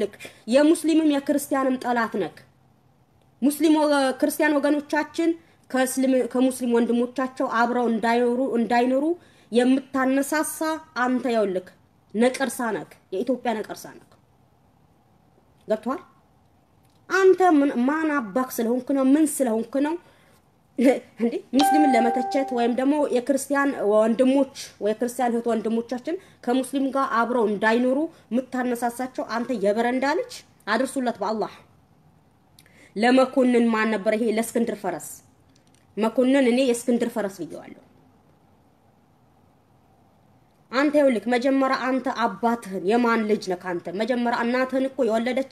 ይኸውልህ የሙስሊምም የክርስቲያንም ጠላት ነክ ሙስሊም ክርስቲያን ወገኖቻችን ከሙስሊም ወንድሞቻቸው አብረው እንዳይኖሩ የምታነሳሳ አንተ ይኸውልህ ነቀርሳ ነክ የኢትዮጵያ ነቀርሳ ነክ ገብቷል አንተ ማን አባክ ስለሆንክ ነው ምን ስለሆንክ ነው እንዴ ሙስሊምን ለመተቸት ወይም ደግሞ የክርስቲያን ወንድሞች ወይ ክርስቲያን እህት ወንድሞቻችን ከሙስሊም ጋር አብረው እንዳይኖሩ ምታነሳሳቸው አንተ የበረንዳ ልጅ አድርሱለት በአላህ ለመኮንን ማን ነበር ይሄ ለእስክንድር ፈረስ መኮንን እኔ የእስክንድር ፈረስ ብየዋለሁ አንተ ይኸውልህ መጀመሪያ አንተ አባትህን የማን ልጅ ነህ አንተ መጀመሪያ እናትህን እኮ የወለደች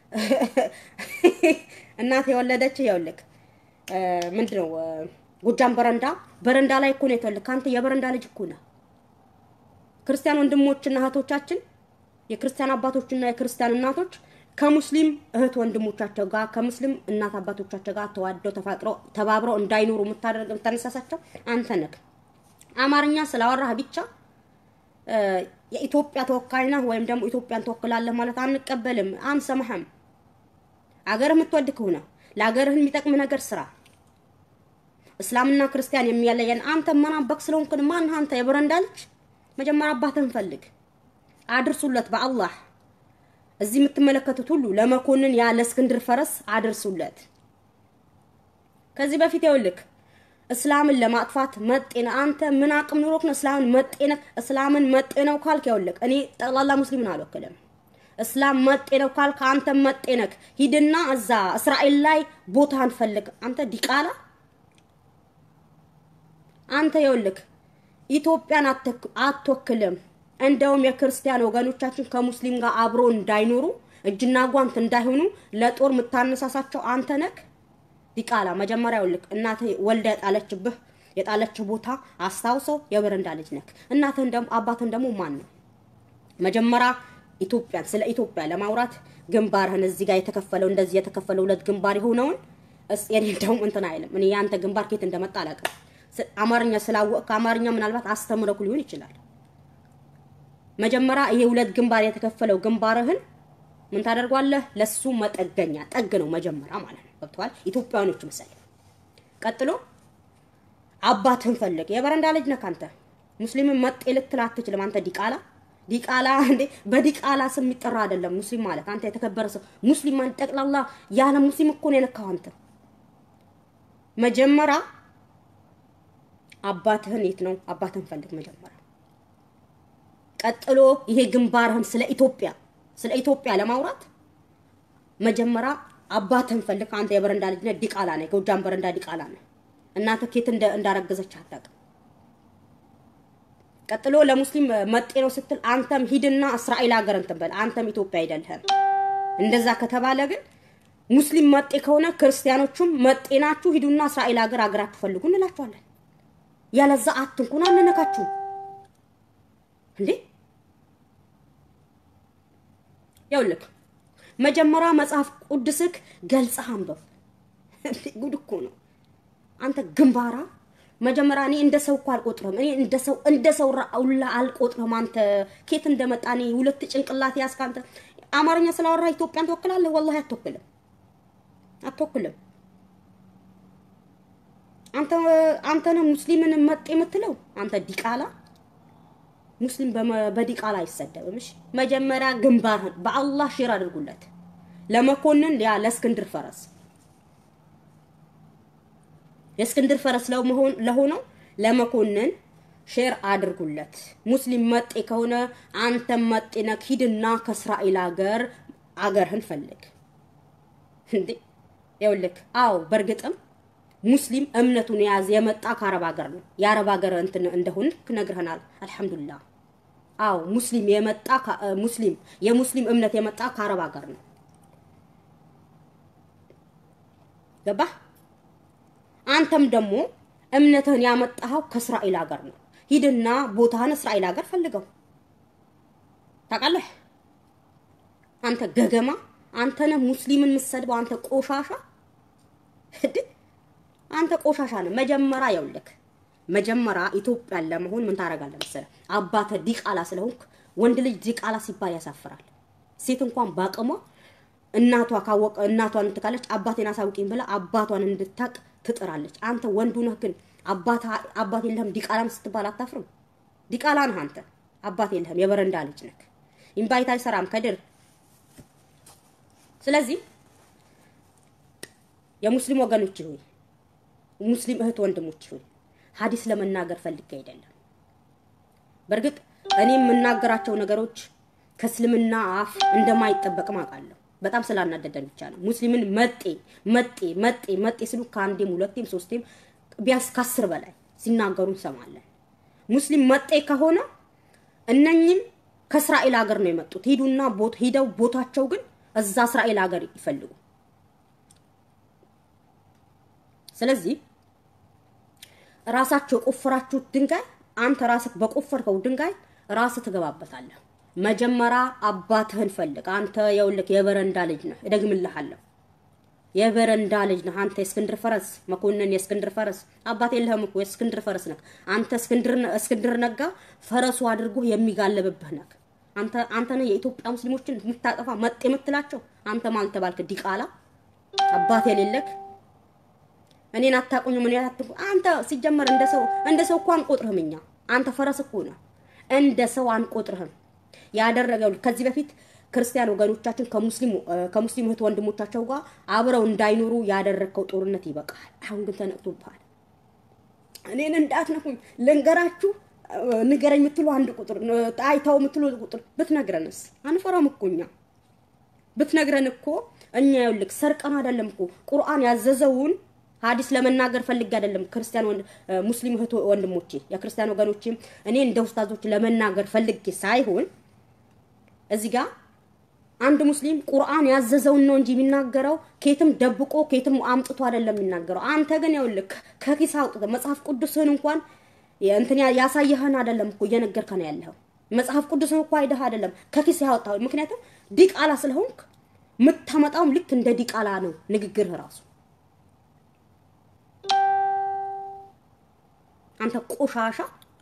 እናት የወለደች ይኸውልህ ምንድነው ጎጃም በረንዳ ላይ እኮ ነው የተወለድክ አንተ የበረንዳ ልጅ እኮ ነህ ክርስቲያን ወንድሞችና እህቶቻችን የክርስቲያን አባቶችና የክርስቲያን እናቶች ከሙስሊም እህት ወንድሞቻቸው ጋር ከሙስሊም እናት አባቶቻቸው ጋር ተዋደው ተፋቅረው ተባብረው እንዳይኖሩ የምታነሳሳቸው አንተ ነህ አማርኛ ስላወራህ ብቻ የኢትዮጵያ ተወካይና ወይም ደግሞ ኢትዮጵያን ተወክላለህ ማለት አንቀበልም አንሰማህም አገር የምትወድ ከሆነ ለአገርህ የሚጠቅም ነገር ስራ እስላምና ክርስቲያን የሚያለየን አንተ ማን አባክ ስለሆንክ ማን አንተ የበረንዳ ልጅ መጀመሪያ አባትህን ፈልግ አድርሱለት በአላህ እዚህ የምትመለከቱት ሁሉ ለመኮንን ያ ለእስክንድር ፈረስ አድርሱለት ከዚህ በፊት ይኸውልህ እስላምን ለማጥፋት መጤነ አንተ ምን አቅም ኑሮክ ነው እስላምን መጤነው ካልክ ይኸውልህ እኔ ጠቅላላ ሙስሊምን አልወከለም እስላም መጤነው ካልክ አንተ መጤነክ ሂድና እዛ እስራኤል ላይ ቦታን ፈልግ አንተ ዲቃላ አንተ ይኸውልህ ኢትዮጵያን አትወክልም እንደውም የክርስቲያን ወገኖቻችን ከሙስሊም ጋር አብሮ እንዳይኖሩ እጅና ጓንት እንዳይሆኑ ለጦር ምታነሳሳቸው አንተ ነክ ዲቃላ መጀመሪያ ይኸውልህ እናቴ ወልዳ የጣለችው ቦታ አስታውሰው የበረንዳ ልጅ ነክ እናትህን ደግሞ አባትህን ደግሞ ማን ነው መጀመሪያ ኢትዮጵያን ስለ ኢትዮጵያ ለማውራት ግንባርህን እዚህ ጋር የተከፈለው እንደዚህ የተከፈለው ሁለት ግንባር ይሆነውን የኔ ደግሞ እንትን አይልም እኔ ያንተ ግንባር ከየት እንደመጣ አላውቅም አማርኛ ስላወቅ አማርኛ ምናልባት አስተምረኩ ሊሆን ይችላል መጀመሪያ ይሄ ሁለት ግንባር የተከፈለው ግንባርህን ምን ታደርጓለህ ለሱ መጠገኛ ጠግ ነው መጀመሪያ ማለት ነው ገብቷል ኢትዮጵያኖች መሰለ ቀጥሎ አባትህን ፈልግ የበረንዳ ልጅ ነህ አንተ ሙስሊምን መጤ ልትላት ትችልም አንተ ዲቃላ እንዴ በዲቃላ ስም ይጠራ አይደለም ሙስሊም ማለት አንተ የተከበረ ሰው ሙስሊም ማለት ጠቅላላ ያለ ሙስሊም እኮ ነው የነካው አንተ መጀመሪያ አባትህን የት ነው አባትህን ፈልግ መጀመሪያ ቀጥሎ ይሄ ግንባርህን ስለ ኢትዮጵያ ለማውራት መጀመሪያ አባትህን ፈልግ አንተ የበረንዳ ልጅ ነህ ዲቃላ ነህ ጎጃም በረንዳ ዲቃላ ነህ እናትህ ከየት እንዳረገዘች አታውቅም ቀጥሎ ለሙስሊም መጤ ነው ስትል አንተም ሂድና እስራኤል ሀገር እንተበል አንተም ኢትዮጵያ አይደለህም እንደዛ ከተባለ ግን ሙስሊም መጤ ከሆነ ክርስቲያኖቹም መጤናችሁ ሂዱና እስራኤል ሀገራችሁ ፈልጉ እንላችኋለን ያለዛ አትንኩና አንነካችሁ እንዴ ይኸውልህ መጀመሪያ መጽሐፍ ቅዱስክ ገልጸህ አንብብ ጉድ እኮ ነው አንተ ግንባራ መጀመሪያ እኔ እንደሰው እኮ አልቆጥረም እኔ እንደሰው ራውላ አልቆጥረም አንተ ከየት እንደመጣኔ ሁለት ጭንቅላት ያስካንተ አማርኛ ስላወራ ኢትዮጵያን ተወክላለህ ወላሂ አትወክልም አንተ ነው ሙስሊምን መጤ የምትለው አንተ ዲቃላ ሙስሊም በዲቃላ አይሰደብም እሺ መጀመሪያ ግንባርህን በአላህ ሼር አድርጉለት ለመኮንን ያ ለእስክንድር ፈረስ የእስክንድር ፈረስ ለሆነው ለመኮንን ሼር አድርጉለት ሙስሊም መጤ ከሆነ አንተ መጤ ነህ ሂድና ከእስራኤል አገርህን ፈልግ እንዴ ይኸውልህ አው በርግጥም ሙስሊም እምነቱን የመጣ ከአረብ ሀገር ነው የአረብ ሀገር እንትን እንደሆነ ነግረናል አልহামዱሊላህ አው ሙስሊም የሙስሊም እምነት የመጣ ከአረብ ሀገር ነው ገባ አንተም ደግሞ እምነትህን ያመጣው ከእስራኤል ሀገር ነው ሂድና ቦታህን እስራኤል ሀገር ፈልገው ታውቃለህ አንተ ገገማ አንተ ነህ ሙስሊምን መስደበው አንተ ቆሻሻ አንተ ቆሻሻ ነህ መጀመሪያ ይኸውልህ መጀመሪያ ኢትዮጵያን ለመሆን ምን ታረጋለህ መሰለህ አባተ ዲቃላ ስለሆንክ ወንድ ልጅ ዲቃላ ሲባል ያሳፍራል ሴት እንኳን ባቀሟ እናቷ ካወቀ እናቷን ትካለች አባቴን አሳውቂኝ ብላ አባቷን እንድታቅ ትጥራለች አንተ ወንዱ ነህ ግን አባት የለህም ዲቃላም ስትባል አታፍርም ዲቃላ ነህ አንተ አባት የለህም የበረንዳ ልጅ ነህ ኢንቫይት አይሰራም ከድር ስለዚህ የሙስሊም ወገኖች ሆይ ሙስሊም እህት ወንድሞች ሆይ ሐዲስ ለመናገር ፈልጌ አይደለም በርግጥ እኔ የምናገራቸው ነገሮች ከእስልምና አፍ እንደማይጠበቅ ማቃለሁ በጣም ስላናደደን ብቻ ነው ሙስሊምን መጤ ሲሉ ካንዴም ሁለቴም ሶስቴም ቢያስ ከ10 በላይ ሲናገሩ እንሰማለን ሙስሊም መጤ ከሆነ እነኝም ከእስራኤል ሀገር ነው የመጡት ሄዱና ሄደው ቦታቸው ግን እዛ እስራኤል ሀገር ይፈልጉ ስለዚህ ራሳቸው ቆፍራችሁ ድንጋይ አንተ ራስህ በቆፈርከው ድንጋይ ራስህ ትገባበታለህ መጀመሪያ አባትህን ፈልግ አንተ የውልክ የበረንዳ ልጅ ነህ እደግምልሃለሁ የበረንዳ ልጅ ነህ አንተ እስክንድር ፈረስ መኮንን የእስክንድር ፈረስ አባት የለህም እኮ የእስክንድር ፈረስ ነህ አንተ እስክንድር ነጋ ፈረሱ አድርጎ የሚጋለብብህ ነህ አንተ ነህ የኢትዮጵያ ሙስሊሞችን ምታጠፋ መጤ የምትላቸው አንተ ማን ተባልክ ዲቃላ አባት የሌለክ እኔን አታቁኝ ምን ያላትኩ አንተ ሲጀመር እንደሰው እንኳን ቆጥረህምኛ አንተ ፈረስ እኮ ነህ እንደሰው አንቆጥረህም ያደረገው ከዚህ በፊት ክርስቲያን ወገኖቻችን ከሙስሊም እህት ወንድሞቻቸው ጋር አብረው እንዳይኖሩ ያደረከው ጦርነት ይበቃል አሁን ግን ተነቅቶብሃል እኔን እንዳትነኩኝ ልንገራችሁ ንገረኝ የምትሉ አንድ ቁጥር አይታው የምትሉ ቁጥር ብትነግረንስ አንፈራም እኮኛ ብትነግረን እኮ እኛ ይልክ ሰርቀን አይደለም እኮ ቁርአን ያዘዘውን ሐዲስ ለመናገር ፈልግ አይደለም ክርስቲያን ሙስሊም እህት ወንድሞቼ የክርስቲያን ወገኖቼ እኔ እንደ ኡስታዞች ለመናገር ፈልግ ሳይሆን እዚህ ጋር አንድ ሙስሊም ቁርአን ያዘዘውን ነው እንጂ የሚናገረው ከየትም ደብቆ ከየትም አምጥቶ አይደለም የሚናገረው አንተ ግን ይልክ ከኪስ አውጥተህ መጽሐፍ ቅዱስን እንኳን እንትን ያሳየህን አይደለም እኮ እየነገርከን ያለው መጽሐፍ ቅዱስን እኮ አይደህ አይደለም ከኪስ ያወጣው ምክንያቱም ዲቃላ ስለሆንክ ምታመጣው ልክ እንደ ዲቃላ ነው ንግግርህ ራሱ አንተ ቆሻሻ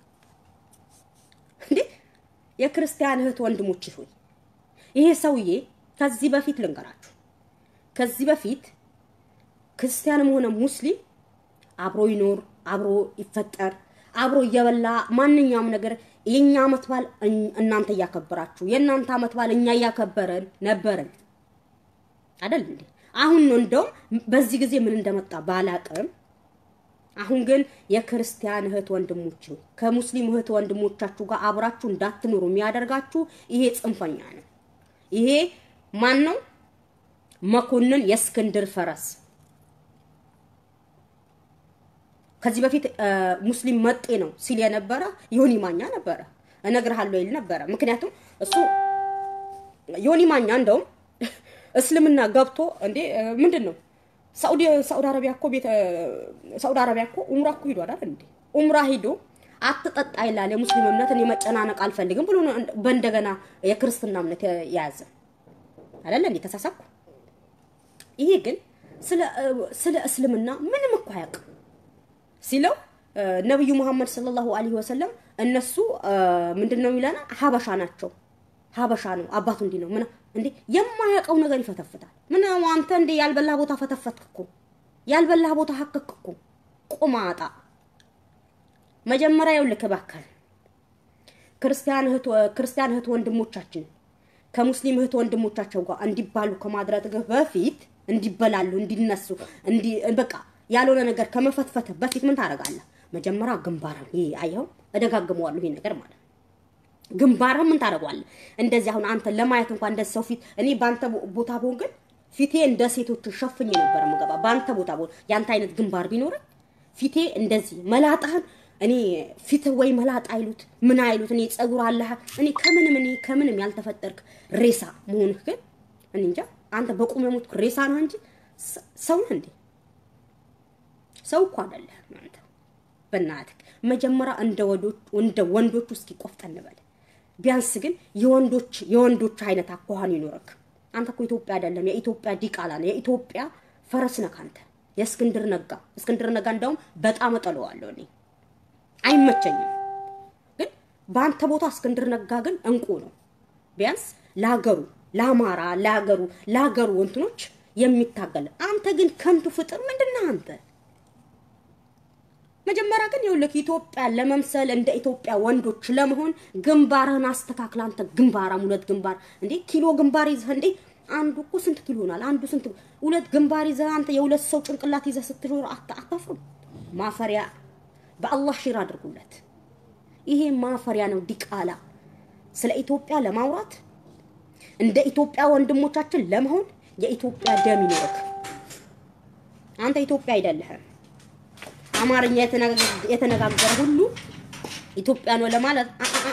እንዴ የክርስቲያን እህት ወንድሞች ሆይ ይሄ ሰውዬ ከዚህ በፊት ልንገራችሁ ከዚህ በፊት ክርስቲያንም ሆነ ሙስሊም አብሮ ይኖር አብሮ ይፈጠር አብሮ እየበላ ማንኛውም ነገር የኛ አመት በዓል እናንተ ያከበራችሁ የናንተ አመት በዓል እኛ ያከበረን ነበርን አይደል እንዴ አሁን ነው እንደው በዚህ ጊዜ ምን እንደመጣ ባላቀም አሁን ግን የክርስቲያን እህት ወንድሞች ከሙስሊም እህት ወንድሞቻችሁ ጋር አብራችሁ እንዳትኖሩ የሚያደርጋችሁ ይሄ ጽንፈኛ ነው ይሄ ማን ነው መኮንን የእስክንድር ፈረስ ከዚህ በፊት ሙስሊም መጤ ነው ሲል የነበረ ዮኒ ማኛ ነበረ እነግርሃለሁ ይል ነበረ ምክንያቱም እሱ ዮኒ ማኛ እንደው እስልምና ገብቶ እንዴ ምንድነው ሳውዲ አረቢያ እኮ ኡምራ እኮ ሄዶ አይደል እንዴ ኡምራ ሄዶ አትጠጣ ይላል የሙስሊም እምነትን የመጨናነቅ አልፈልግም ብሎ በእንደገና የክርስትና እምነት ያዘ አይደል እንዴ ተሳሳኩ ይሄ ግን ስለ እስልምና ምንም እኮ ያውቅ ሲለው ነብዩ መሐመድ ሰለላሁ ዐለይሂ ወሰለም እነሱ ምንድነው ይላና ሀበሻ ናቸው ሀበሻ ነው አባቱ እንዲ ነው ምን እንዴ የማያውቀው ነገር ይፈተፍታል ምን አንተ እንዴ ያልበላ ቦታ ፈተፈትክኩ ያልበላ ቦታ ሐከክኩ ቆማጣ መጀመሪያ ይልክ ባከል ክርስቲያን እህት ወንድሞቻችን ከሙስሊም እህት ወንድሞቻቸው ጋር እንዲባሉ ከማድረግ በፊት እንዲበላሉ እንዲነሱ በቃ ያልሆነ ነገር ከመፈትፈት በፊት ምን ታረጋለህ መጀመሪያ ግንባራን ይሄ አይው እደጋግመዋለሁ ይሄ ነገር ማለት ግንባራን ምን ታረጋለህ እንደዚህ አሁን አንተ ለማየት እንኳን እንደ ሰው ፊት እኔ ባንተ ቦታ ቦን ግን ፊቴ እንደ ሴቶች ሸፍኝ ነበር መገባ ባንተ ቦታ ቦን ያንተ አይነት ግንባር ቢኖር ፊቴ እንደዚህ መላጣህን እኔ ፊት ወይ መላጣ አይሉት ምን አይሉት እኔ ጸጉር አለህ እኔ ከምንም ያልተፈጠርክ ሬሳ መሆንህ ግን እኔ እንጃ አንተ በቁም የሞት ሬሳ ነው እንጂ ሰው ነህ እንዴ ሰው እኮ አይደለም አንተ በእናትህ መጀመሪያ እንደ ወንዶች እስኪ ቆፍጠን በል ቢያንስ ግን የወንዶች አይነት አኳኋን ይኖርክ አንተ እኮ ኢትዮጵያ አይደለም የኢትዮጵያ ዲቃላ ነው የኢትዮጵያ ፈረስ ነህ አንተ የእስክንድር ነጋ እንደውም በጣም እጠለዋለሁ እኔ አይመቸኝም ግን ባንተ ቦታ እስክንድር ነጋ ግን እንቁ ነው ቢያንስ ለሀገሩ ለአማራ ለሀገሩ እንትኖች የሚታገል አንተ ግን ከንቱ ፍጥር ምንድነው አንተ መጀመሪያ ግን ይኸውልህ ኢትዮጵያ ለመምሰል እንደ ኢትዮጵያ ወንዶች ለመሆን ግንባርህን አስተካክል አንተ ግንባራም ሁለት ግንባር እንዴ ኪሎ ግንባር ይዘህ እንዴ አንዱ እኮ ስንት ኪሎ ይሆናል አንዱ ስንት ሁለት ግንባር ይዘህ አንተ የሁለት ሰው ጭንቅላት ይዘህ ስትኖር አታፍሩም ማፈሪያ በአላህ ሽር አድርጉለት ይሄ ማፈሪያ ነው ዲቃላ ስለ ኢትዮጵያ ለማውራት እንደ ኢትዮጵያ ወንድሞቻችን ለመሆን የኢትዮጵያ ደም ይኖርክ አንተ ኢትዮጵያ አይደለህም አማርኛ የተነጋገረ ሁሉ ኢትዮጵያ ነው ለማለት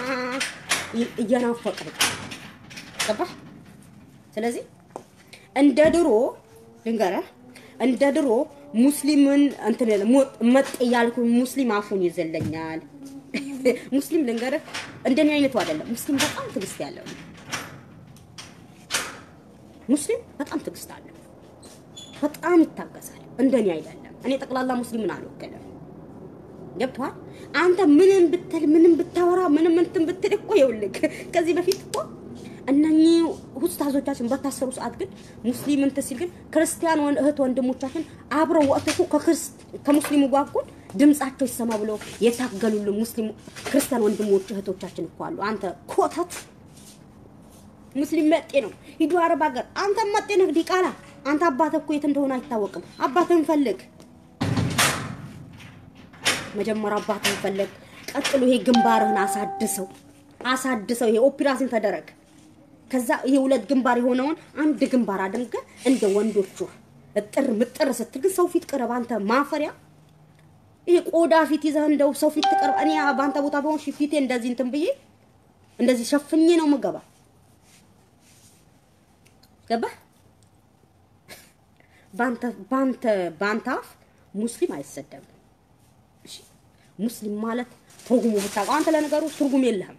እየናፈቀ ገባ ስለዚህ እንደ ድሮ ልንገራ እንደ ድሮ ሙስሊምን እንትን መጥ ያልኩ ሙስሊም አፉን ይዘለኛል ሙስሊም ልንገራ እንደኔ አይነቱ አይደለም ሙስሊም በጣም ትግስት ያለው ሙስሊም በጣም ትግስት አለው በጣም ይታገሳል እንደኔ አይደለም እኔ ጠቅላላ ሙስሊምን አልወከለም ገብቷል አንተ ምንም ብታወራ ምንም እንትን ብትል እኮ ይውልክ ከዚህ በፊት እኮ እነኚህ ኡስታዞቻችን በታሰሩ ሰዓት ግን ሙስሊም እንትን ሲል ግን ክርስቲያን እህት ወንድሞቻችን አብረው ወጥተው ከሙስሊሙ ጋር እኮ ድምጻቸው ይሰማ ብለው የታገሉልን ሙስሊም ክርስቲያን ወንድሞች እህቶቻችን እኮ አሉ አንተ ኮተት ሙስሊም መጤ ነው ሂዱ አረብ ሀገር አንተ መጤ ነህ ዲቃላ አንተ አባትህ እኮ የት እንደሆነ አይታወቅም አባትህን ፈልግ መጀመሪያ አባትህን ፈልግ ቀጥሎ ይሄ ግንባርህን አሳድሰው ይሄ ኦፕሬሽን ተደረገ ከዛ ይሄ ሁለት ግንባር የሆነውን አንድ ግንባር አድርገ እንደ ወንዶቹ ምጥር ስትል ሰው ፊት ቀረብ አንተ ማፈሪያ ይሄ ቆዳ ፊት ይዘህ እንደው ሰው ፊት ተቀርብ እኔ ባንተ ቦታ በሆን ፊቴ እንደዚህ እንትን ብዬ እንደዚህ ሸፍኜ ነው መገባ ገባ ባንተ ሙስሊም አይሰደም እሺ ሙስሊም ማለት ትርጉሙ ብታውቀው አንተ ለነገሩ ትርጉም የለህም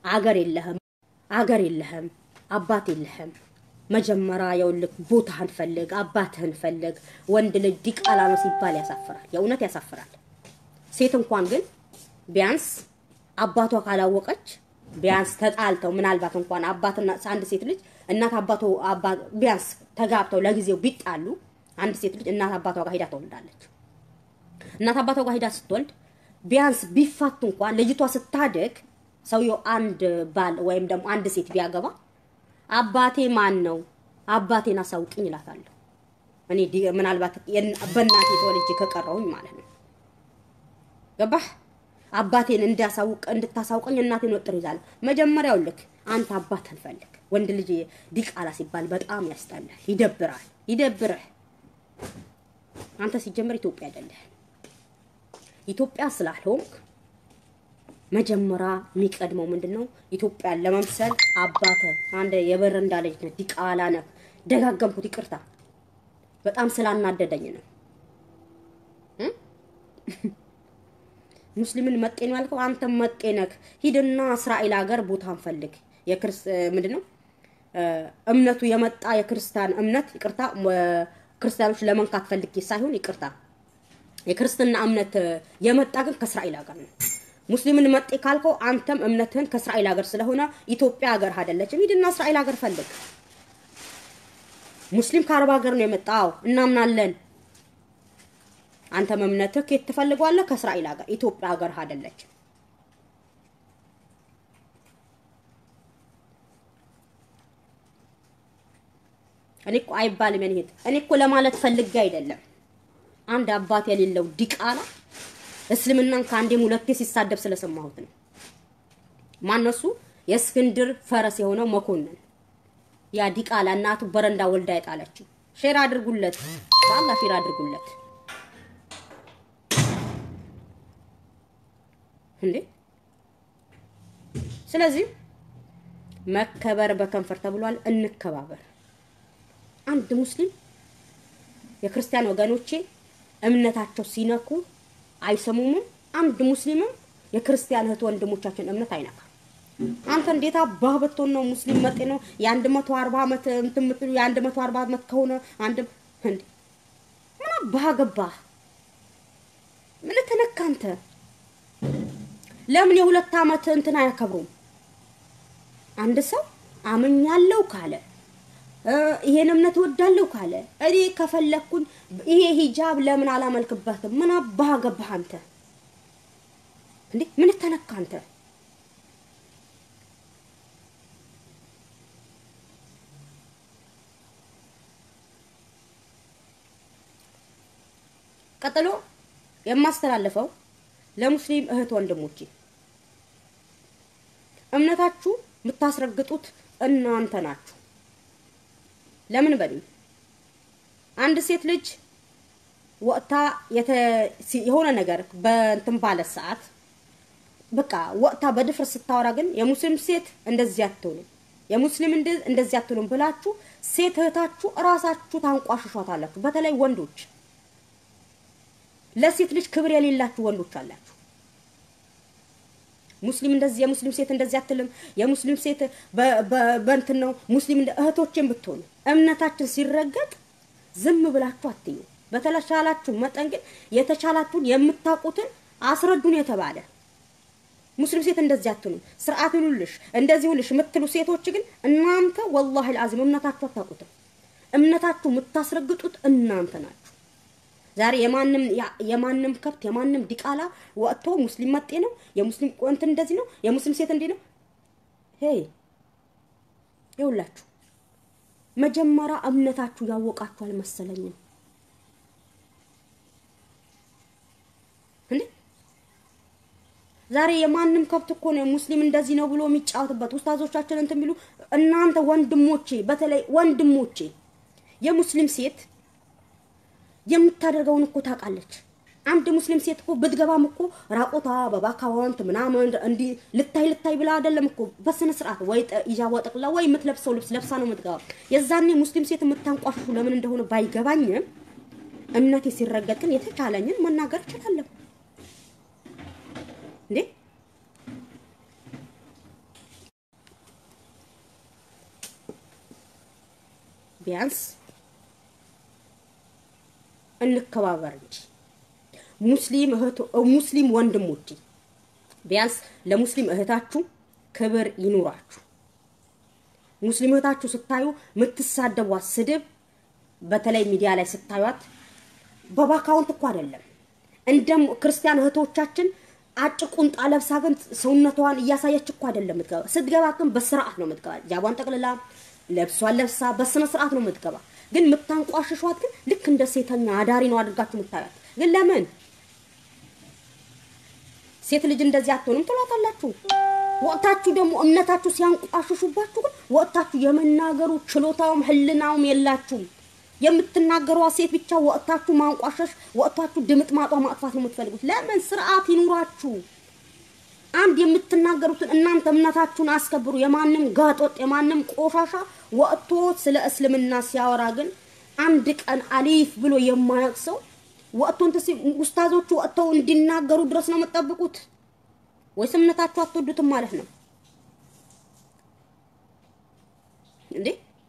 አገር የለህም አባት የለህም መጀመሪያ የውልክ ቦታህን ፈልግ አባትህን ፈልግ ወንድ ልጅ ዲቃላ ነው ሲባል ያሳፍራል የእውነት ያሳፍራል ሴት እንኳን ግን ቢያንስ አባቷ ካላወቀች ቢያንስ ተጣልተው ምናልባት እንኳን አባትና አንድ ሴት ልጅ እናት አባቷ ቢያንስ ተጋብተው ለጊዜው ቢጣሉ አንድ ሴት ልጅ እናት አባቷ ጋር ሄዳ ትወልዳለች እናት አባቷ ጋር ሄዳ ስትወልድ ቢያንስ ቢፋቱ እንኳን ልጅቷ ስታደግ ሰውየው አንድ ባል ወይም ደግሞ አንድ ሴት ቢያገባ አባቴ ማን ነው አባቴን አሳውቅኝ ይላታል እኔ ምናልባት በእናቴ ተወልጄ ከቀረውኝ ማለት ነው ገባህ አባቴን እንድታሳውቀኝ እናቴን ወጥር ይዛል መጀመሪያው ልክ አንተ አባትህን ፈልግ ወንድ ልጅ ዲቃላ ሲባል በጣም ያስጣላል ይደብርህ አንተ ሲጀመር ኢትዮጵያ አይደለህ ኢትዮጵያ ስላልሆንክ መጀመሪያ የሚቀድመው ምንድነው ኢትዮጵያን ለመምሰል አባትህ አንደ የበረንዳ ልጅ ነው ዲቃላ ነው ደጋገምኩት ይቅርታ በጣም ስላናደደኝ ነው ሙስሊምን መጤ ነው ያልከው አንተ መጤ ነህ ሂድና እስራኤል ሀገር ቦታን ፈልግ ምንድነው እምነቱ የመጣ የክርስቲያን እምነት ይቅርታ ክርስቲያኖች ለመንካት ፈልጌ ሳይሆን ይቅርታ የክርስቲያና እምነት የመጣ ግን ከእስራኤል ሀገር ነው ሙስሊምን መጤ ካልከው አንተም እምነትህን ከእስራኤል ሀገር ስለሆነ ኢትዮጵያ ሀገር አይደለችም ሂድና እስራኤል ሀገር ፈልግ ሙስሊም ከአረብ ሀገር ነው የመጣው እናምናለን አንተም እምነትህ ከየት ትፈልጋለህ ከእስራኤል ሀገር ኢትዮጵያ ሀገር አይደለችም እኔኮ አይባልም እኔኮ ለማለት ፈልጌ አይደለም አንድ አባት የሌለው ዲቃላ እስልምናን ካንዴም ሁለቴ ሲሳደብ ስለሰማሁት ነው ማነሱ የእስክንድር ፈረስ የሆነው መኮንን ያ ዲቃላ እናቱ በረንዳ ወልዳ ያጣለችው ሼር አድርጉለት በአላህ ሼር አድርጉለት እንዴ ስለዚህ መከበር በከንፈር ተብሏል እንከባበር አንድ ሙስሊም የክርስቲያን ወገኖቼ እምነታቸው ሲነኩ አይሰሙም አንድ ሙስሊም የክርስቲያን እህት ወንድሞቻችን እምነት አይነካ አንተ እንዴት አባህ በተው ነው ሙስሊም መጤ ነው የ140 አመት እንትምትሉ የ140 አመት ከሆነ አንድ እንዴ ምን አባህ ገባህ ምን ተነካንተ ለምን የ2 አመት እንትን አያከብሩም አንድ ሰው አመኛለሁ ካለ ይሄን እምነት ወዳለው ካለ እኔ ከፈለኩኝ ይሄ ሂጃብ ለምን አላመልክበትም ምን አባህ ገባህ አንተ እንዴ ምን ተነካ አንተ ቀጥሎ የማስተላልፈው ለሙስሊም እህት ወንድሞቼ እምነታችሁ ምታስረግጡት እናንተ ናችሁ ለምን በሉ አንድ ሴት ልጅ ወጣ የሆነ ነገር በእንትን ባለ ሰዓት በቃ ወጣ በድፍር ስታወራ ግን የሙስሊም ሴት እንደዚህ አትሆኑ የሙስሊም እንደዚህ አትሆኑ ብላችሁ ሴት እህታችሁ ራሳችሁ ታንቋሽሿታላችሁ በተለይ ወንዶች ለሴት ልጅ ክብር የሌላችሁ ወንዶች አላችሁ ሙስሊም እንደዚህ የሙስሊም ሴት እንደዚህ አትልም የሙስሊም ሴት በእንትን ነው ሙስሊም እህቶችን ብትሆኑ እምነታችን ሲረገጥ ዝም ብላችሁ አትዩ በተለሻላችሁ መጠን ግን የተቻላችሁን የምታውቁትን አስረዱን የተባለ ሙስሊም ሴት እንደዚህ አትሉ ስርዓት ይሉልሽ እንደዚህ ይሉልሽ ምትሉ ሴቶች ግን እናንተ والله العظيم እምነታችሁ አታውቁት እምነታችሁ የምታስረግጡት እናንተ ናችሁ ዛሬ የማንንም ከብት የማንንም ዲቃላ ወጥቶ ሙስሊም መጤ ነው የሙስሊም እንት እንደዚህ ነው የሙስሊም ሴት እንዴ ነው ሄይ ይውላችሁ መጀመሪያ እምነታችሁ ያወቃችሁ አልመሰለኝም እንዴ ዛሬ የማንንም ከብት እኮ ነው ሙስሊም እንደዚህ ነው ብሎ የሚጫወትበት ኡስታዞቻችን እንት ቢሉ እናንተ ወንድሞቼ በተለይ ወንድሞቼ የሙስሊም ሴት የምታደርገውን እኮ ታውቃለች አንድ ሙስሊም ሴት እኮ ብትገባም እኮ ራቆታ በባካውንት ምናምን እንዲ ልታይ ብላ አይደለም እኮ በስነ ስርዓት ወይ ኢጃባ ጠቅላ ወይ የምትለብሰው ልብስ ለብሳ ነው የምትገባው የዛኔ ሙስሊም ሴት የምታንቋሽሹ ለምን እንደሆነ ባይገባኝም እምነቴ ሲረገጥ ግን የተቻለኝን መናገር እችላለሁ እንዴ ቢያንስ እንከባበር እንጂ ሙስሊም ወንድሞቼ ቢያንስ ለሙስሊም እህታችሁ ክብር ይኑራችሁ ሙስሊም እህታችሁ ስታዩ ምትሳደቧት ስድብ በተለይ ሚዲያ ላይ ስታዩት በባካውንት እኮ አይደለም እንደም ክርስቲያን እህቶቻችን አጭቁን ጣለብሳ ግን ሰውነቷን እያሳየች እኮ አይደለም ምትገባ ስትገባ ግን በስርዓት ነው ምትገባ ጃቧን ጠቅልላ ለብሷን ለብሳ በስነ ስርዓት ነው ምትገባ ግን ምታንቋሽሿት ግን ልክ እንደ ሴተኛ አዳሪ ነው አድርጋችሁ ምታያት ግን ለምን ሴት ልጅ እንደዚህ አትሆንም ትሏታላችሁ ወጣችሁ ደግሞ እምነታችሁ ሲያንቋሽሹባችሁ ግን ወጣችሁ የመናገሩ ችሎታውም ህልናውም የላችሁም የምትናገረው ሴት ብቻ ወጣችሁ ማንቋሸሽ ወጣችሁ ድምጥማጧ ማጥፋት ነው የምትፈልጉት ለምን ስርዓት ይኑራችሁ አንድ የምትናገሩትን እናንተ እምነታችሁን አስከብሩ የማንንም ጋጦጥ የማንንም ቆሻሻ ወጥቶ ስለ እስልምና ሲያወራ ግን አንድ ቀን አሊፍ ብሎ የማያቅሰው ወጥቶ እንት ኡስታዞቹ ወጥተው እንዲናገሩ ድረስ ነው መጣብቁት ወይስ እምነታችሁ አትወዱትም ማለት ነው እንዴ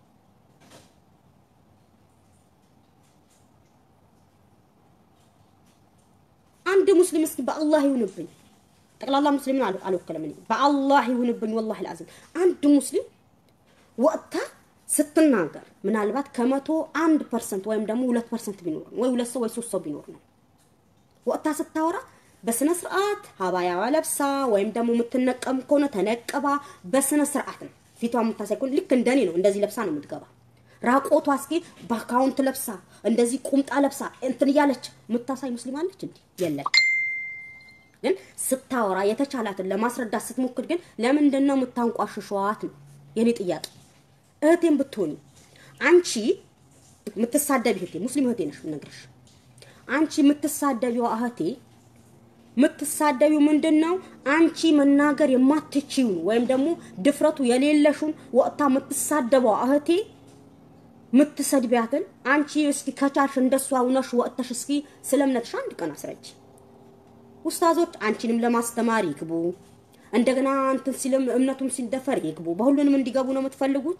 አንድ ሙስሊም እስኪ በአላህ ይሁንብኝ ጠቅላላ ሙስሊምን አልወከለም እኔ በአላህ ይሁንብኝ والله العظيم አንድ ሙስሊም ወጣ ስትናገር ምናልባት ከመቶ 1% ወይም ደግሞ 2% ቢኖር ወይ 2 ሰው ወይ 3 ሰው ቢኖር ነው ወጣ ስታወራ በስነ ስርዓት ሀባያ ለብሳ ወይም ደግሞ ምትነቀም ከሆነ ተነቀባ በስነ ስርዓት ነው ፊቷ ምታሳይኮን ልክ እንደኔ ነው እንደዚህ ለብሳ ነው ምትገባ ራቆቷ እስኪ ባካውንት ለብሳ እንደዚህ ቁምጣ ለብሳ እንትን ያለች ምታሳይ ሙስሊም አለች እንዴ የለች ግን ስታወራ የተቻላትን ለማስረዳት ስትሞክር ግን ለምን እንደነው ምታንቋሽሿት ነው የኔ ጥያቄ እህቴን ብትሆኒ አንቺ ምትሳደብ እህቴ ሙስሊም እህቴ ነሽ ነግርሽ አንቺ ምትሳደቢው እህቴ ምትሳደቢው ምንድነው አንቺ መናገር የማትችይው ወይም ደግሞ ድፍረቱ የሌለሽውን ወጣ ምትሳደበው እህቴ ምትሰድቢያትን አንቺ እስኪ ከቻልሽ እንደሷ ሆነሽ ወጥተሽ እስኪ ስለምነትሽ አንድ ቀን አስረጂ ኡስታዞች አንቺንም ለማስተማር ይግቡ እንደገና እንትን ሲለም እምነቱም ሲደፈር ይግቡ በሁሉንም እንዲገቡ ነው የምትፈልጉት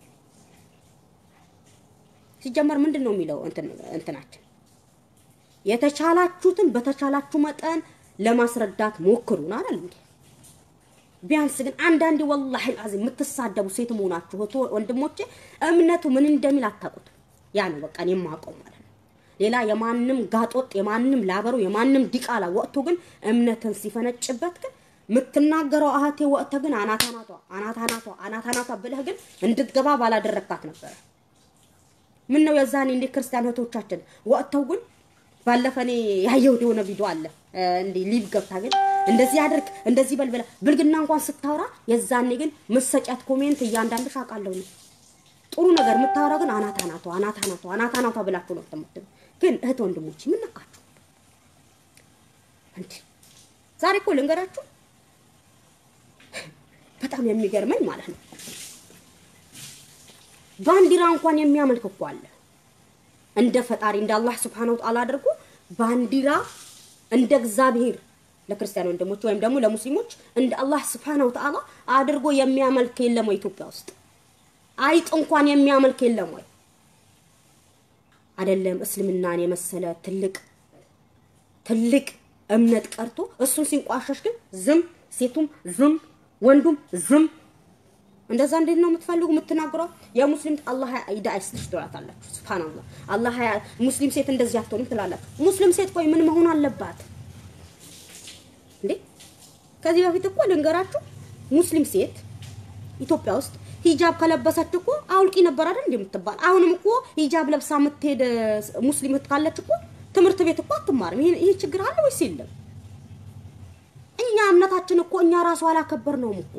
ሲጀመር ምንድነው የሚለው እንትናችን የተቻላችሁትን በተቻላችሁ መጠን ለማስረዳት ሞክሩና አይደል ቢያንስ ግን አንዳንዴ ወላሂ አልዓዚም የምትሳደቡ ሴት መሆናችሁ ወንድሞቼ እምነቱ ምን እንደሚል አታውቁት። ያ ነው በቃ እኔ የማውቀው ማለት ነው። ሌላ የማንንም ጋጦጥ የማንንም ላበሩ የማንንም ዲቃላ ወጥቶ ግን እምነትን ሲፈነጭበት ግን ምትናገረው አህቴ ወጥተ ግን አናታናቷ ብለህ ግን እንድትገባ ባላደረካት ነበር። ምን ነው የዛኔ እንደ ክርስቲያን እህቶቻችን ወጥተው ግን ባለፈኔ ያየው የሆነ ቪዲዮ አለ እንዴ ሊቭ ገብታ ግን እንደዚህ አድርግ እንደዚህ በልበላ ብልግና እንኳን ስታወራ የዛኔ ግን መሰጫት ኮሜንት እያንዳንድሽ አቃለው ነው። ጥሩ ነገር ምታወራ ግን አናታናቷ ብላችሁ ነው ተመጥተው ግን እህት ወንድሞች ምን ነካችሁ እንዴ? ዛሬ እኮ ልንገራችሁ በጣም የሚገርመኝ ማለት ነው ባንዲራ እንኳን የሚያመልክ እኮ አለ እንደ ፈጣሪ እንደ አላህ Subhanahu Wa Ta'ala አድርጎ ባንዲራ እንደ እግዚአብሔር ለክርስቲያን ወንድሞች ወይም ደግሞ ለሙስሊሞች እንደ አላህ Subhanahu Wa Ta'ala አድርጎ የሚያመልክ የለም ኢትዮጵያ ውስጥ አይጥ እንኳን የሚያመልክ የለም ወይ አይደለም እስልምናን የመሰለ ትልቅ እምነት ቀርቶ እሱን ሲንቋሸሽ ግን ዝም ሴቱም ዝም ወንዱም ዝም እንደዛ እንዴት ነው የምትፈልጉ የምትናገረው የሙስሊም አላህ አይዳ አይስተሽቷታላችሁ ሱብሃንአላህ አላህ ሙስሊም ሴት እንደዚህ አትሆንም ትላላችሁ ሙስሊም ሴት ቆይ ምን መሆን አለባት እንዴ ከዚህ በፊት እኮ ልንገራችሁ ሙስሊም ሴት ኢትዮጵያ ውስጥ ሂጃብ ከለበሰች እኮ አውልቂ ነበር አይደል እንደምትባል አሁንም እኮ ሂጃብ ለብሳ የምትሄድ ሙስሊም ካለች እኮ ትምህርት ቤት እኮ አትማርም ይሄ ችግር አለ ወይስ የለም እኛ እምነታችን እኮ እኛ ራሱ አላከበርነውም እኮ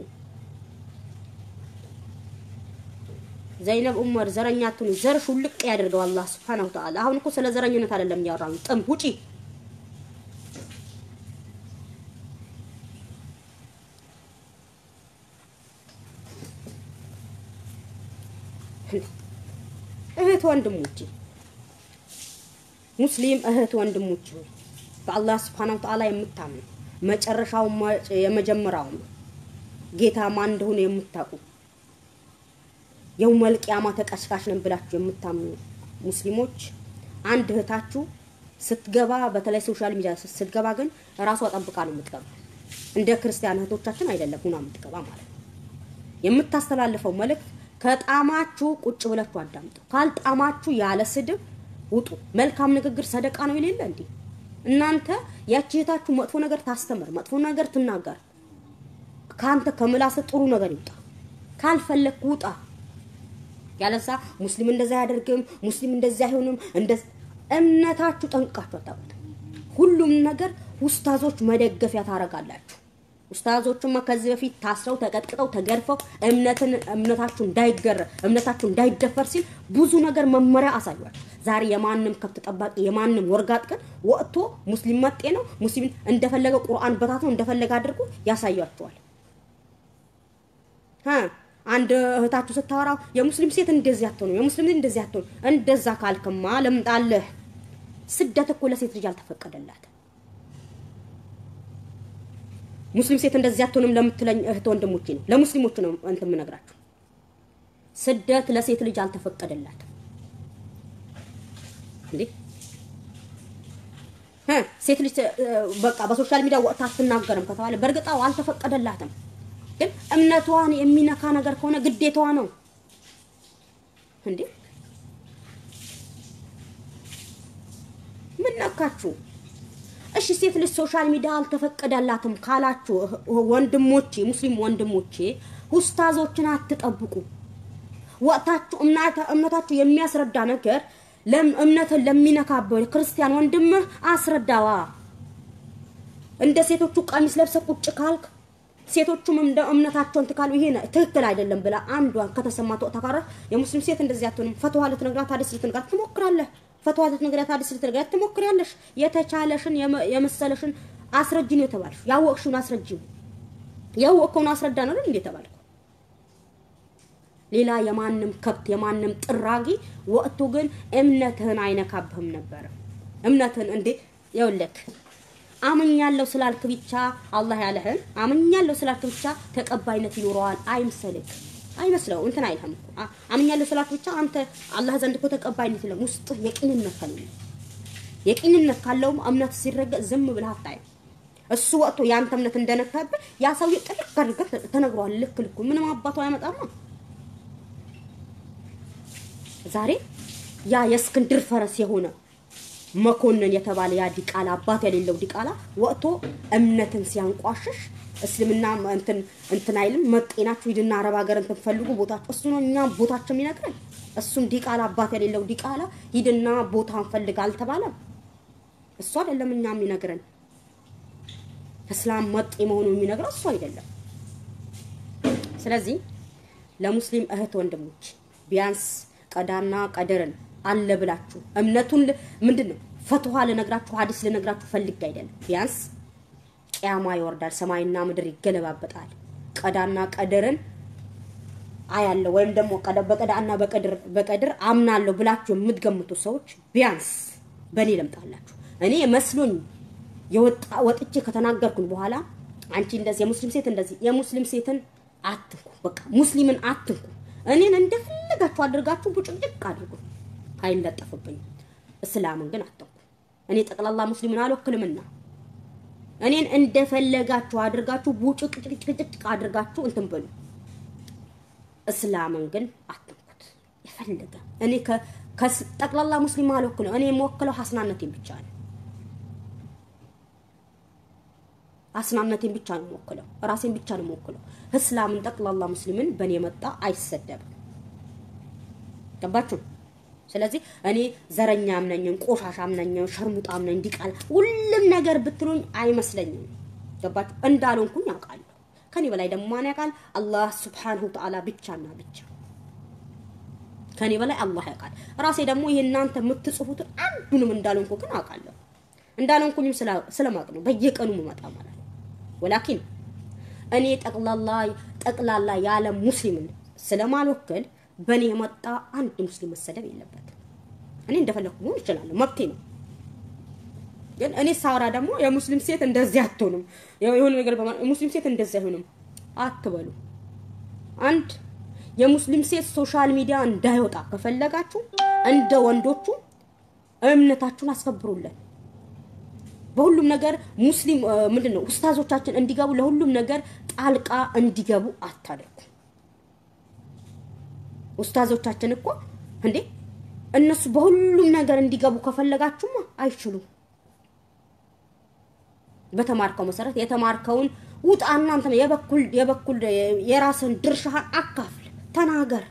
ዘይነብ ኡመር ዘረኛቱን ዘርሽ ሁልቅ ያደርገው አላህ Subhanahu Wa Ta'ala አሁን እኮ ስለ ዘረኝነት አይደለም ያወራው ጥም ውጪ እህት ወንድሞቼ ሙስሊም እህት ወንድሞቼ በአላህ Subhanahu Wa Ta'ala የምታምኑ መጨረሻው የመጀመሪያው ጌታ ማን እንደሆነ የምታውቁ የውመል ቂያማ ተቀስቃሽ ነን ብላችሁ የምታምኑ ሙስሊሞች አንድ እህታችሁ ስትገባ በተለይ ሶሻል ሚዲያ ስትገባ ግን ራሷ ጠብቃ ነው የምትገባ እንደ ክርስቲያን እህቶቻችን አይደለም ሁና የምትገባ ማለት ነው የምታስተላልፈው መልእክት ከጣማችሁ ቁጭ ብላችሁ አዳምጡ ካልጣማችሁ ያለ ስድብ ውጡ መልካም ንግግር ሰደቃ ነው ይላል እንዴ እናንተ ያቺታችሁ መጥፎ ነገር ታስተምር መጥፎ ነገር ትናገር ካንተ ከመላስ ጥሩ ነገር ይውጣ ካልፈለክ ውጣ ያለሳ ሙስሊም እንደዛ ያደርግም ሙስሊም እንደዛ አይሆንም እንደ እምነታችሁ ጠንቃችሁ አታውቁት ሁሉም ነገር ኡስታዞች መደገፊያ ታረጋላችሁ ኡስታዞቹማ ከዚህ በፊት ታስረው ተቀጥቅጠው ተገርፈው እምነታችሁ እንዳይደፈር ሲል ብዙ ነገር መመሪያ አሳዩዋል ዛሬ የማንንም ከብት ጠባቂ የማንንም ወርጋጥ ቀን ወጥቶ ሙስሊም መጤ ነው ሙስሊም እንደፈለገ ቁርአን በታት ነው እንደፈለገ አድርጎ ያሳያቸዋል አንድ እህታችሁ ስታወራው የሙስሊም ሴት እንደዚህ አትሆኑ የሙስሊም እንደዚህ አትሆኑ እንደዛ ካልከማ ለምጣለህ ስደት እኮ ለሴት ልጅ አልተፈቀደላት ሙስሊም ሴት እንደዚህ አትሆንም ለምትለኝ እህት ወንድሞቼ ነው ለሙስሊሞች ነው እንት ምነግራችሁ ስደት ለሴት ልጅ አልተፈቀደላት እንዴ ሴት ልጅ በቃ በሶሻል ሚዲያ ወጣ አትናገርም ከተባለ በርግጣው አልተፈቀደላትም ግን እምነቷን የሚነካ ነገር ከሆነ ግዴታዋ ነው እንዴ ምን ነካችሁ እሺ ሴት ልጅ ሶሻል ሚዲያ አልተፈቀደላትም ካላችሁ ወንድሞቼ ሙስሊም ወንድሞቼ ኡስታዞችን አትጠብቁ ወጣችሁ እምነታችሁ የሚያስረዳ ነገር እምነትን ለሚነካበው ክርስቲያን ወንድም አስረዳዋ እንደ ሴቶቹ ቀሚስ ለብሰ ቁጭ ካልክ ሴቶቹም እንደ እምነታቸውን ተካሉ ይሄ ትክክል አይደለም ብላ አንዷን ከተሰማቶ ተካረ የሙስሊም ሴት እንደዚህ አትሆንም ፈትዋ ልትነግራት አዲስ ልትነግራት ትሞክራለህ ፈትዋ ልትነግራት አዲስ ልትነግራት ትሞክሪያለሽ የተቻለሽን የመሰለሽን አስረጅ ነው ተባልሽ ያወቅሽውን አስረጅ ያወቅከውን አስረዳ ነው እንዴ ተባልኩ ሌላ የማንንም ከብት የማንንም ጥራጊ ወጥቶ ግን እምነትህን አይነካብህም ነበር እምነትህን እንዴ ይወለክ አመኛለሁ ስላልክ ብቻ አላህ ያለህን አመኛለሁ ስላልክ ብቻ ተቀባይነት ይኖረዋል አይመስለው እንትን አይልህም አመኛለሁ ስላልክ ብቻ አንተ አላህ ዘንድ እኮ ተቀባይነት የለም ውስጥ የቂንነት ካለው እምነት ሲረገ ዝም ብለህ አታይ እሱ ወጥቶ ያንተ እምነት እንደነካበት ያ ሰውዬ ጥልቅ አድርገህ ተነግሯል ልክ ምንም አባቱ አይመጣማ ዛሬ ያ የእስክንድር ፈረስ የሆነ መኮንን የተባለ ያ ዲቃላ አባት የሌለው ዲቃላ ወጥቶ እምነትን ሲያንቋሽሽ እስልምና እንትን አይልም መጤናችሁ ሂድና አረብ ሀገር እንትን ፈልጉ ቦታችሁ እሱ ነው እኛ ቦታቸው የሚነግረን እሱም ዲቃላ አባት የሌለው ዲቃላ ሂድና ቦታን ፈልግ አልተባለም እሱ አይደለም እኛ የሚነግረን እስላም መጤ መሆኑን የሚነግረው እሱ አይደለም ስለዚህ ለሙስሊም እህት ወንድሞች ቢያንስ ቀዳና ቀደርን አለ ብላችሁ እምነቱን ምንድነው ፈትዋ ለነግራችሁ ሐዲስ ለነግራችሁ ፈልግ አይደለም ቢያንስ ቂያማ ይወርዳል ሰማይና ምድር ይገለባበጣል ቀዳና ቀደርን አያለው ወይም ደግሞ በቀዳና በቀድር አምናለሁ ብላችሁ የምትገምቱ ሰዎች ቢያንስ በኔ ለምጣላችሁ እኔ መስሎኝ ወጥቼ ከተናገርኩኝ በኋላ አንቺ እንደዚህ የሙስሊም ሴት እንደዚህ የሙስሊም ሴትን አትንኩ በቃ ሙስሊምን አትንኩ እኔን እንደፈለጋችሁ አድርጋችሁ ቡጭቅጭቅ አድርጉ አይንደጠፍብኝ እስላምን ግን አትንኩ እኔ ጠቅላላ ሙስሊምን አልወክልምና እኔን እንደፈለጋችሁ አድርጋችሁ ቡጭቅጭቅ አድርጋችሁ እንትን በሉ እስላምን ግን አትንኩት ይፈልጋ እኔ ከጠቅላላ ሙስሊም አልወክልም እኔ የምወክለው ሐስናነቴን ብቻ ነው ሐስናነቴን ብቻ ነው የምወክለው ራሴን ብቻ ነው የምወክለው እስላምን ጠቅላላ ሙስሊምን በኔ መጣ አይሰደብም ገባችሁ ስለዚህ እኔ ዘረኛም ነኝ ቆሻሻም ነኝ ሸርሙጣም ነኝ ዲቃል ሁሉም ነገር ብትሉኝ አይመስለኝም ገባችሁ እንዳልሆንኩኝ ያውቃለሁ ከኔ በላይ ደግሞ ማን ያውቃል አላህ Subhanahu Wa Ta'ala ብቻና ብቻ ከኔ በላይ አላህ ያውቃል ራሴ ደግሞ ይሄናንተ የምትጽፉት አንዱንም እንዳልሆንኩ ግን አውቃለሁ እንዳልሆንኩኝም ስለማቅ ነው በየቀኑ መጣ ማለት ወላኪን እኔ ጠቅላላ ያለ ሙስሊምን ስለማልወክል በኔ መጣ አንድ ሙስሊም መሰደብ የለበት እኔ እንደፈለኩ ነው ይችላል መብቴ ነው ግን እኔ ሳውራ ደግሞ የሙስሊም ሴት እንደዚህ አትሆንም የሆነ ነገር ሙስሊም ሴት እንደዚህ አይሆንም አትበሉ አንድ የሙስሊም ሴት ሶሻል ሚዲያ እንዳይወጣ ከፈለጋችሁ እንደ ወንዶቹ እምነታችሁን አስከብሩልን በሁሉም ነገር ሙስሊም ምንድነው ኡስታዞቻችን እንዲገቡ ለሁሉም ነገር ጣልቃ እንዲገቡ አታድርጉ ኡስታዞቻችን እኮ እንዴ እነሱ በሁሉም ነገር እንዲገቡ ከፈለጋችሁማ አይችሉም በተማርከው መሰረት የተማርከውን ውጣና አንተ የበኩል የራስን ድርሻህን አካፍል ተናገር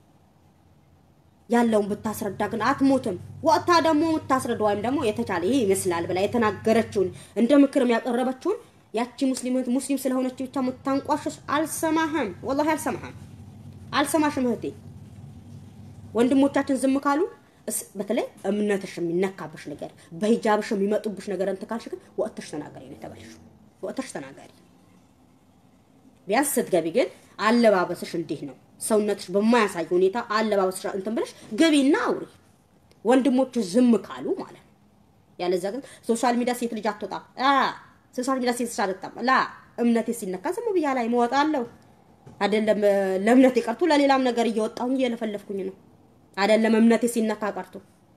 ያለውን ብታስረዳ ግን አትሞትም ወጣ ደግሞ ምታስረዳ ወይም ደግሞ የተቻለ ይሄ ይመስላል ብላ የተናገረችውን እንደ ምክርም ያቀረበችውን ያቺ ሙስሊም ስለሆነች ብቻ ምታንቋሽሽ አልሰማህም والله አልሰማሽም እህቴ ወንድሞቻችን ዝም ካሉ በተለይ እምነትሽ የሚነካብሽ ነገር በሂጃብሽ የሚመጡብሽ ነገር እንት ካልሽ ግን ወጥተሽ ተናገሪ ነው ተባልሽ ወጥተሽ ተናገሪ ቢያንስ ስትገቢ ግን አለባበስሽ እንዴት ነው ሰውነትሽ በማያሳይ ሁኔታ አለባበስሽ እንትን ብለሽ ገቢና አውሪ ወንድሞች ዝም ካሉ ማለት ያለዛ ግን ሶሻል ሚዲያ ሴት ልጅ አትወጣ ሶሻል ሚዲያ ሴት ሳልጣም ላ እምነቴ ሲነካ ዝም ብያ ላይ መወጣለው አይደለም ለእምነቴ ቀርቶ ለሌላም ነገር እየወጣሁኝ እየለፈለፍኩኝ ነው አይደለም እምነቴ ሲነካ ቀርቶ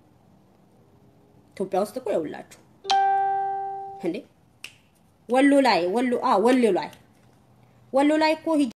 ኢትዮጵያ ውስጥ እኮ ይውላችሁ እንዴ ወሎ ላይ እኮ